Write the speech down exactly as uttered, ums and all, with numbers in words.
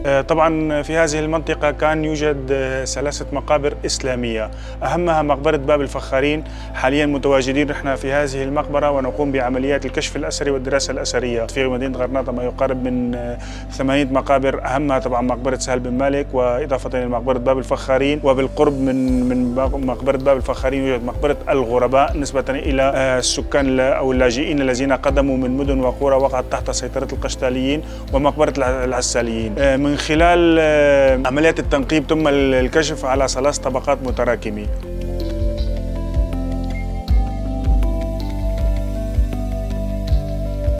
طبعا في هذه المنطقة كان يوجد ثلاثة مقابر إسلامية، أهمها مقبرة باب الفخارين. حاليا متواجدين نحن في هذه المقبرة ونقوم بعمليات الكشف الأثري والدراسة الأثرية. في مدينة غرناطة ما يقارب من ثمانية مقابر، أهمها طبعا مقبرة سهل بن مالك، وإضافة إلى مقبرة باب الفخارين. وبالقرب من من مقبرة باب الفخارين يوجد مقبرة الغرباء نسبة إلى السكان أو اللاجئين الذين قدموا من مدن وقرى وقعت تحت سيطرة القشتاليين، ومقبرة العساليين. من خلال عمليات التنقيب تم الكشف على ثلاث طبقات متراكمة.